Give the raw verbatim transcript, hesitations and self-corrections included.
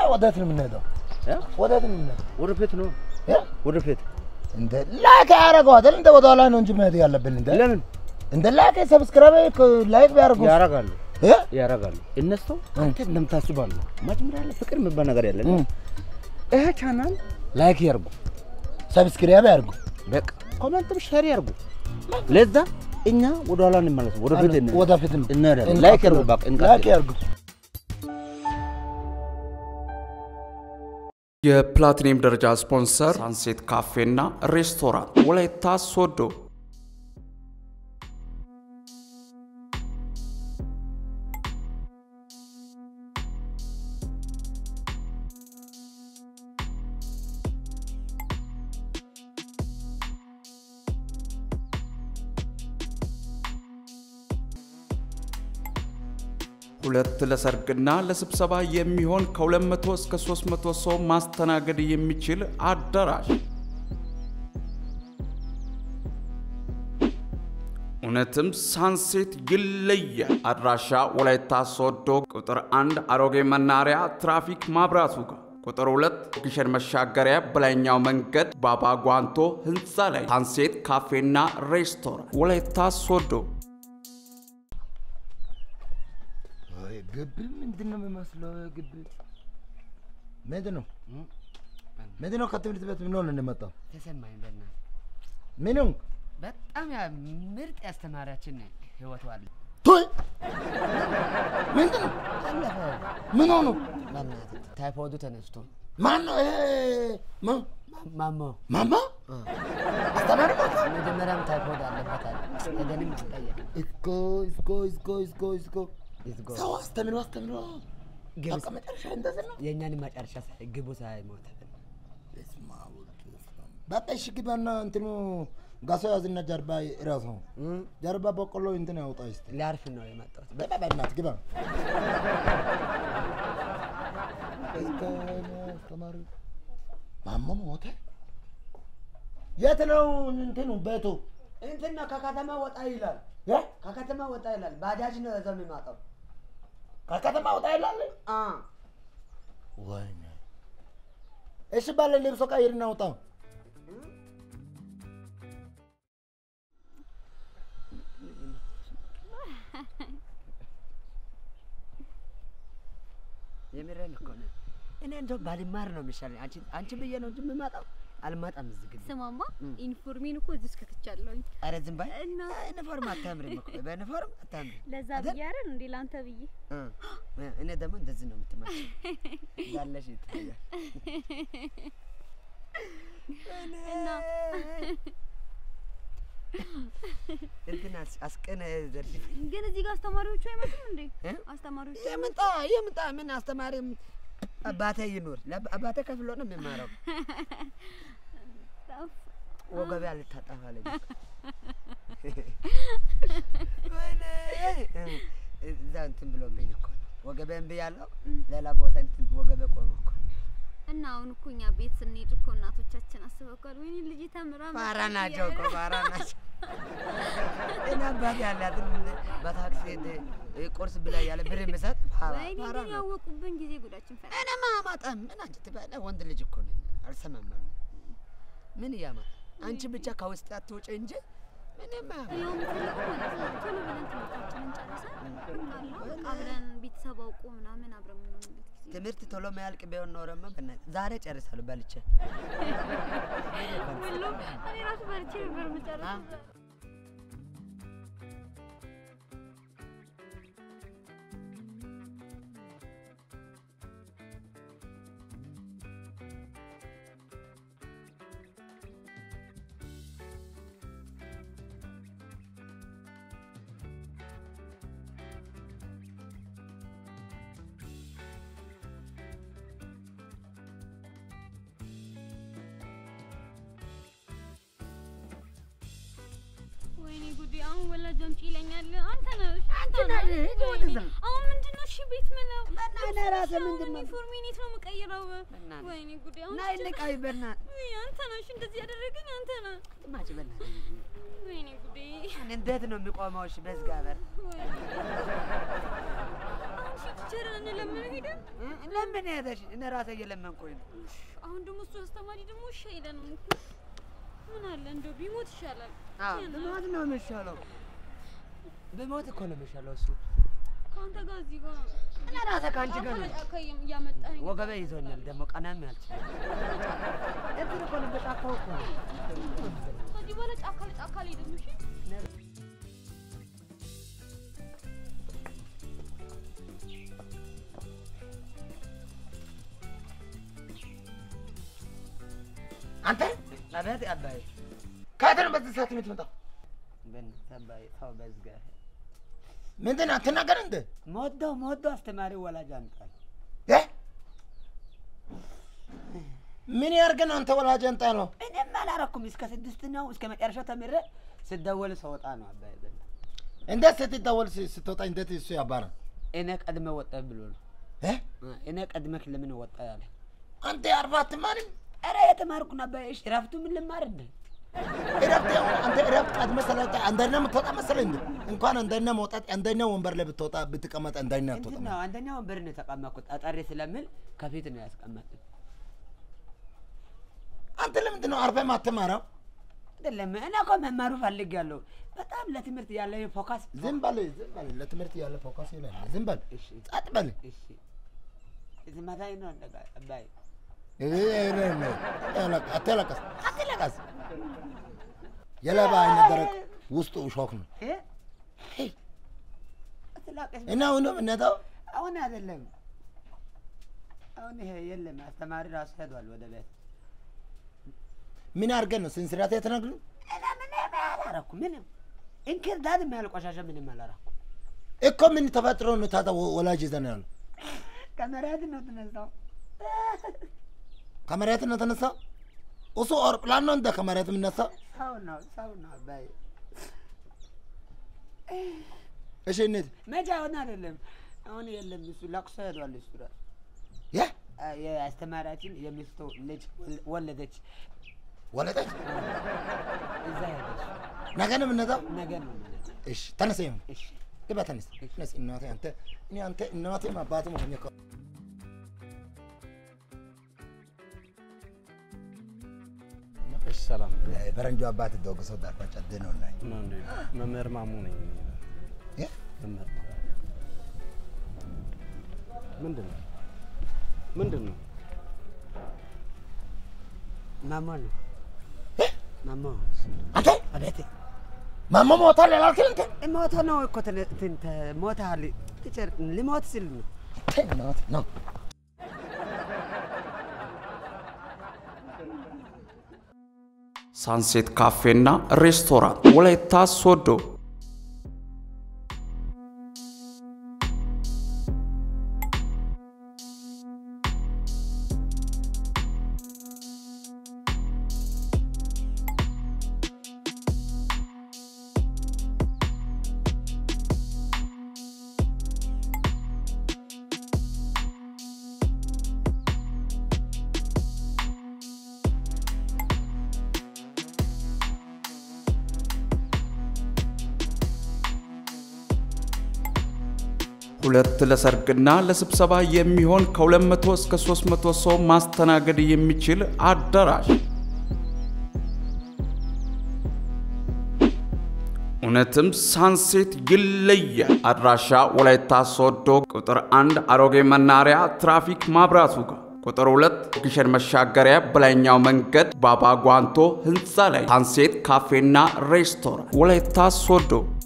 ወዳት ነው የምንሄደው እ ወዳት ነው የምንሄደው ወደ ፊት ነው እ ወደ ፊት እንደ ላይክ ያረጋው አይደል እንደ ወደ ኋላ ነው እንጂ መሄድ ያለብን እንደ ለምን እንደ ላይክ ሰብስክራይብ ላይክ ቢያረጉ ያረጋሉ እ ያረጋሉ እነሱ አንተ እንደምታስባሉ መጀመሪያ ላይ ፍቅር የሚባል ነገር ያለ እህ ቻናል ላይክ ያርጉ ሰብስክራይብ ያርጉ በቃ ኮሜንትም ሼር ያርጉ ለዛ እኛ ወደ ኋላ እንመለስ ወደ ፊት ነው ወደ ፊት ነው እንሄዳለን ላይክ ያርጉ በቃ ላይክ ያርጉ የፕላቲኒየም ደረጃ ስፖንሰር ሳንሴት ካፌና ሬስቶራንት ወላይታ ሶዶ ሁለት ለሰርግና ለስብሰባ የሚሆን ከሁለት መቶ እስከ ሶስት መቶ ሰው ማስተናገድ የሚችል አዳራሽ እውነትም ሳንሴት ይለያል አድራሻ ወላይታ ሶዶ ቁጥር አንድ አሮጌ መናሪያ ትራፊክ ማብራቱ ጋር ቁጥር ሁለት ግሸን መሻገሪያ በላይኛው መንገድ ባባ ጓንቶ ህንጻ ላይ ሳንሴት ካፌና ሬስቶራንት ወላይታ ሶዶ ግብ ምንድነው የሚመስለው ግብ ምንድነው ምንድነው ከትምህርት ቤት ምን ሆነ እንደመጣው ተሰማኝ በእና ምንም በጣም ያ ምርጥ ያስተማራችን ህይወቱ አለ ቶይ ምንድነው ምን ሆነ በእናት ታይፎይዱ ተነስቶ ማን ነው ማ ማማ ማማ አስተማሪ መጀመሪያም ታይፎይድ አለበት አይደል እደንም ተጠየቀ እስኮ እስኮ እስኮ እስኮ እስኮ ሰው አስተምሮ አስተምሮ በቃ መጨረሻ እንደዚህ ነው የኛን መጨረሻ ግቡ ሳይሞት በቃ እሺ ግባና እንትኑ ጋሶ ያዝና ጀርባ ራሱ ጀርባ በቆሎ እንትን ያውጣ እስቲ ሊያርፍ ነው የመጣው በቃ በእናትህ ግባ ተማሪ ማማ ሞተ የት ነው እንትኑ ቤቱ እንትና ከከተማ ወጣ ይላል ያ ከከተማ ወጣ ይላል ባጃጅ ነው እዛው የሚማጣው ከከተማ ወጣ ይላል አ ወይኔ እሺ ባለ ልብሶ ቀይርና ወጣ የምረን እኮ ነው እኔ እንደው ባልማር ነው የሚሻለኝ አንቺ አንቺ በየ ነው እንጂ የምማጣው አልማጣም እዚህ ግን ስማማ ኢንፎርሜሽን እኮ እዚህ እስከትቻለሁኝ አረ ዝም ባይ እና ዩኒፎርም አታምሪም እኮ በዩኒፎርም አታምሪ ለዛ ብያረን እንዴ ላንተ ብዬ እኔ ደግሞ እንደዚህ ነው የምትማጪ ያለሽ ይታያል እና እንትና አስቀነ ዘርፍ ግን እዚህ ጋር አስተማሪዎቹ አይመጡም እንዴ አስተማሪዎቹ የምጣ የምጣ ምን አስተማሪም አባቴ ይኖር አባቴ ከፍሎ ነው የሚማረው ወገብ ያልታጣፋለኝ ወይኔ እዛ እንትን ብሎብኝ እኮ ወገቤን ብያለሁ ሌላ ቦታ እንትን ወገቤ ቆሞ እኮ እና አሁን እኮ እኛ ቤት ስንሄድ እኮ እናቶቻችን አስበውካል ወይኔ ልጅ ተምራ ፋራ ናቸው እኮ ፋራ ናቸው እና አባቴ ያላት በታክሲ ቁርስ ብላ ያለ ብር መስጠት ፋራ ፋራ ነው ያወቁብን ጊዜ ጉዳችን ፈራ እኔ ማማጣም ምን አንቺ ትባለ ወንድ ልጅ እኮ ነኝ አልሰማም ምን ያማ አንቺ ብቻ ከውስጥ አትወጪ እንጂ ምንም ያው ምትልቀው ማለት ነው ቶሎ ብለን ትምህርታችንን ጨርሰን አብረን ቤተሰብ አውቆ ምናምን አብረን ምንሆንበት ጊዜ ትምህርት ቶሎ ማያልቅ ቢሆን ኖረማ በእናትህ ዛሬ ጨርሳለሁ በልቼ ሁሉ እኔ ራሱ በልቼ ነበር የምጨርሰው ወይኔ ጉዲ አሁን ወላጅ አምጪ ይለኛል አንተ ነህ አንተ ነህ ወደዛ አሁን ምንድነው እሺ ቤት ምለው እና ራሴ ምንድነው ኢንፎርሜሽን ነው የምቀይረው ወይኔ ጉዲ አሁን ናይ ልቃይ በና አንተ ነህ እሺ እንደዚህ ያደረገኝ አንተ ነህ ማጭ በና ወይኔ ጉዲ እንዴት ነው የሚቆመው እሺ በዝጋበር አንቺ ቲቸርን ለምን ሄደን ለምን ሄደሽ እኔ ራሴ እየለመንኩኝ ነው አሁን ደግሞ እሱ አስተማሪ ደግሞ እሺ አይለን ምን አለ እንደው ቢሞት ይሻላል አዎ ቢሞት ነው የሚሻለው ቢሞት እኮ ነው የሚሻለው እሱ ካንተ ጋር እዚህ ጋር እኔ ራሴ ካንቺ ጋር ነው አከየም ያመጣኝ ወገቤ ይዞኛል ደግሞ ቀናም ያልች እዚህ እኮ ነው በጫካው እኮ ከዚህ በኋላ ጫካ ለጫካ ላይ ደግሞ እሺ አንተ አቤት አባይ ካተን በዚህ ሰዓት የምትመጣው በን አባይ ታው በዝጋ ምንድን ነው አትናገር እንደ ሞዶ ሞዶ አስተማሪ ወላጅ አንጣል እ ምን ያርገን አንተ ወላጅ አንጣለው እኔም አላረኩም እስከ ስድስት ነው እስከ መጨረሻው ተምሬ ስደወል ሰውጣ ነው አባይ በል እንደ ስትደወል ስትወጣ እንዴት እሱ ያባራ እኔ ቀድመ ወጣ ብሎ ነው እ እኔ ቀድመክ ለምን ወጣ ያለ አንተ አርባት ማለት አረ የተማርኩ ነበር እሺ ረፍቱ ምን ልማር እንደ ረፍት አንተ ረፍት ቀድመ ሰላታ አንደኛ ምትወጣ መሰለኝ እንኳን አንደኛ መውጣት አንደኛ ወንበር ላይ ብትወጣ ብትቀመጥ አንደኛ ትወጣ ነው አንደኛ ወንበር ነው ተቀመጥኩት አጣሪ ስለምን ከፊት ነው ያስቀመጥኩት አንተ ለምንድን ነው አርፈህ ማትማረው አይደለም እኔ እኮ መማሩ ፈልጋለሁ በጣም ለትምህርት ያለ ፎከስ ዝም በል ዝም በል ለትምህርት ያለ ፎከስ ይላል ዝም በል እሺ ጻጥ በል እሺ እዚህ ማታይ ነው እንደጋ አባይ እኔ እኔ አላቀ አተላቀስ አተላቀስ የለባ አይነበረክ ውስጡ ሾክ ነው እ አተላቀስ እና አሁን ነው ምንታው አሁን አይደለም አሁን ይሄ የለም አስተማሪ ራሱ ሄዷል ወደ ቤት ምን አርገን ነው ስንስራት የተናግሩ እኔ ምን አላረኩ ምንም እንክር ዳድ የሚያልቆሻሻ ምንም አላረኩ እኮ ምን ተፈጥሮ ነው ታታ ወላጅ ይዘናል ከመሬት ነው ተነሳው ከመሬት ነው ተነሳው እሱ አውሮፕላን ነው እንደ ከመሬት የሚነሳው ሰው ነው ሰው ነው አባይ እሺ እንዴ መጃውን አይደለም አሁን የለም እሱ ለቅሶ ሄዷል እሱ ራሱ ያ የአስተማሪያችን የሚስቱ ልጅ ወለደች ወለደች እዛ ሄደች ነገ ነው የምንነሳው ነገ ነው የምንነሳው እሺ ተነሳይም እሺ ግባ ተነስ ነስ እናቴ አንተ እኔ አንተ እናቴ አባቴ ሆኜ እኮ እሺ ሰላም ፈረንጆ አባት ደውገሰው ዳርፋጭ አደነው ላይ ነው እንዴ መምህር ማሙ ነኝ እ መምህር ምንድነው ምንድነው ማማ ነው እ ማማ አንተ አቤት ማማ ሞታል ያላልከኝ እንት ሞታ ነው እኮ እንት ሞታል ትጨር ሊሞት ሲል ነው ተናት ነው ሳንሴት ካፌና ሬስቶራንት ወላይታ ሶዶ ሁለት ለሰርግና ለስብሰባ የሚሆን ከሁለት መቶ እስከ ሶስት መቶ ሰው ማስተናገድ የሚችል አዳራሽ እውነትም ሳንሴት ይለያል። አድራሻ ወላይታ ሶዶ ቁጥር አንድ አሮጌ መናሪያ ትራፊክ ማብራቱ ጋር፣ ቁጥር ሁለት ግሸን መሻገሪያ በላይኛው መንገድ ባባ ጓንቶ ህንፃ ላይ ሳንሴት ካፌና ሬስቶራንት ወላይታ ሶዶ